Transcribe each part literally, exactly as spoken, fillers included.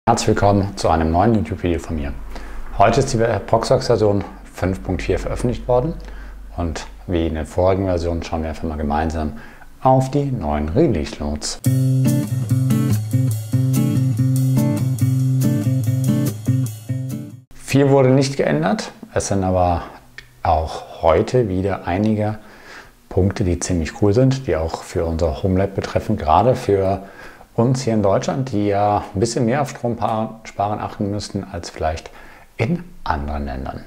Herzlich willkommen zu einem neuen YouTube-Video von mir. Heute ist die Proxmox-Version fünf Punkt vier veröffentlicht worden und wie in den vorigen Versionen schauen wir einfach mal gemeinsam auf die neuen Release Notes. Viel wurde nicht geändert, es sind aber auch heute wieder einige Punkte, die ziemlich cool sind, die auch für unser Homelab betreffen, gerade für uns hier in Deutschland, die ja ein bisschen mehr auf Stromsparen achten müssten als vielleicht in anderen Ländern.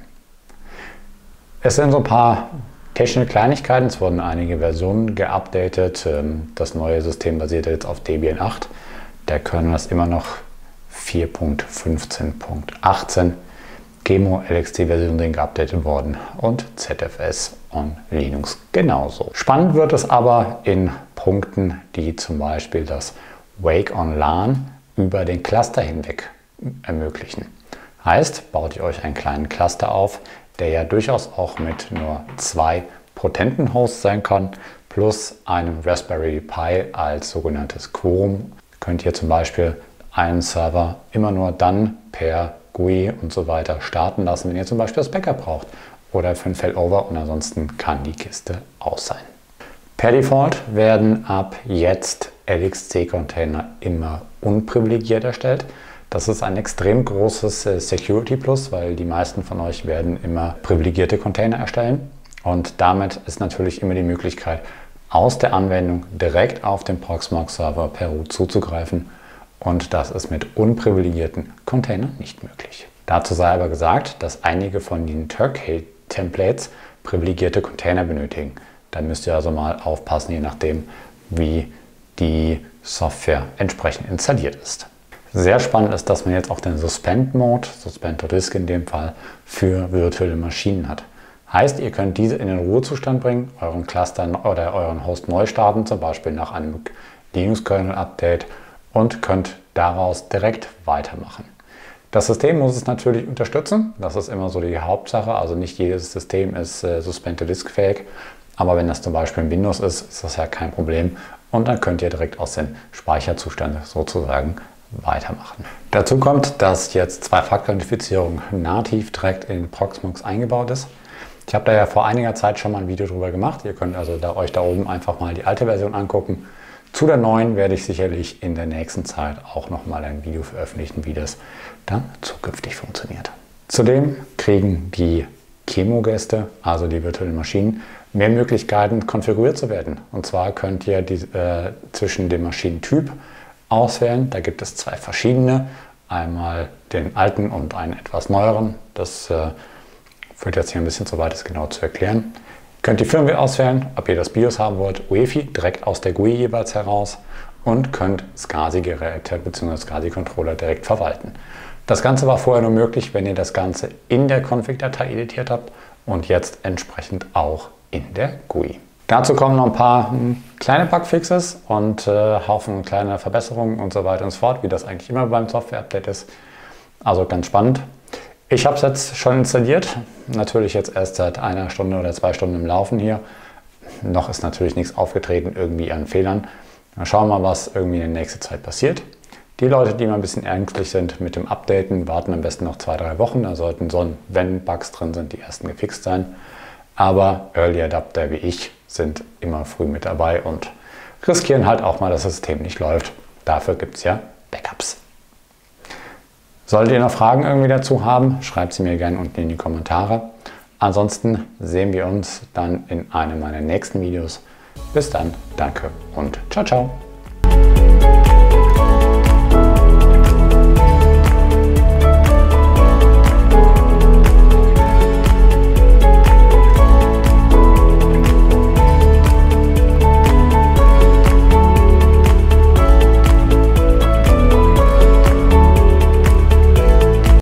Es sind so ein paar technische Kleinigkeiten, es wurden einige Versionen geupdatet. Das neue System basiert jetzt auf Debian acht. Der Kernel ist immer noch vier Punkt fünfzehn Punkt achtzehn. Gemo L X D-Version sind geupdatet worden und Z F S und Linux genauso. Spannend wird es aber in Punkten, die zum Beispiel das Wake on LAN über den Cluster hinweg ermöglichen. Heißt, baut ihr euch einen kleinen Cluster auf, der ja durchaus auch mit nur zwei potenten Hosts sein kann, plus einem Raspberry Pi als sogenanntes Quorum. Könnt ihr zum Beispiel einen Server immer nur dann per G U I und so weiter starten lassen, wenn ihr zum Beispiel das Backup braucht oder für ein Failover, und ansonsten kann die Kiste aus sein. Per Default werden ab jetzt L X C-Container immer unprivilegiert erstellt. Das ist ein extrem großes Security Plus, weil die meisten von euch werden immer privilegierte Container erstellen. Und damit ist natürlich immer die Möglichkeit, aus der Anwendung direkt auf den Proxmox-Server per Root zuzugreifen. Und das ist mit unprivilegierten Containern nicht möglich. Dazu sei aber gesagt, dass einige von den Turkey-Templates privilegierte Container benötigen. Da müsst ihr also mal aufpassen, je nachdem, wie die Software entsprechend installiert ist. Sehr spannend ist, dass man jetzt auch den Suspend-Mode, Suspend to Disk in dem Fall, für virtuelle Maschinen hat. Heißt, ihr könnt diese in den Ruhezustand bringen, euren Cluster oder euren Host neu starten, zum Beispiel nach einem Linux-Kernel-Update, und könnt daraus direkt weitermachen. Das System muss es natürlich unterstützen, das ist immer so die Hauptsache, also nicht jedes System ist äh, Suspend to Disk fähig, aber wenn das zum Beispiel in Windows ist, ist das ja kein Problem und dann könnt ihr direkt aus den Speicherzuständen sozusagen weitermachen. Dazu kommt, dass jetzt Zwei-Faktor-Authentifizierung nativ direkt in Proxmox eingebaut ist. Ich habe da ja vor einiger Zeit schon mal ein Video drüber gemacht, ihr könnt also da, euch da oben einfach mal die alte Version angucken. Zu der neuen werde ich sicherlich in der nächsten Zeit auch noch mal ein Video veröffentlichen, wie das dann zukünftig funktioniert. Zudem kriegen die Qemu-Gäste, also die virtuellen Maschinen, mehr Möglichkeiten konfiguriert zu werden. Und zwar könnt ihr die, äh, zwischen dem Maschinentyp auswählen. Da gibt es zwei verschiedene. Einmal den alten und einen etwas neueren. Das äh, führt jetzt hier ein bisschen zu weit, das genau zu erklären. Könnt die Firmware auswählen, ob ihr das BIOS haben wollt, U E F I direkt aus der G U I jeweils heraus, und könnt SCSI-Geräte bzw. SCSI-Controller direkt verwalten. Das Ganze war vorher nur möglich, wenn ihr das Ganze in der Config-Datei editiert habt und jetzt entsprechend auch in der G U I. Dazu kommen noch ein paar hm, kleine Bugfixes und äh, Haufen kleiner Verbesserungen und so weiter und so fort, wie das eigentlich immer beim Software-Update ist. Also ganz spannend. Ich habe es jetzt schon installiert, natürlich jetzt erst seit einer Stunde oder zwei Stunden im Laufen hier. Noch ist natürlich nichts aufgetreten irgendwie an Fehlern. Dann schauen wir mal, was irgendwie in der nächsten Zeit passiert. Die Leute, die mal ein bisschen ängstlich sind mit dem Updaten, warten am besten noch zwei, drei Wochen. Da sollten, so, wenn Bugs drin sind, die ersten gefixt sein. Aber Early Adapter wie ich sind immer früh mit dabei und riskieren halt auch mal, dass das System nicht läuft. Dafür gibt es ja Backups. Solltet ihr noch Fragen irgendwie dazu haben, schreibt sie mir gerne unten in die Kommentare. Ansonsten sehen wir uns dann in einem meiner nächsten Videos. Bis dann, danke und ciao, ciao.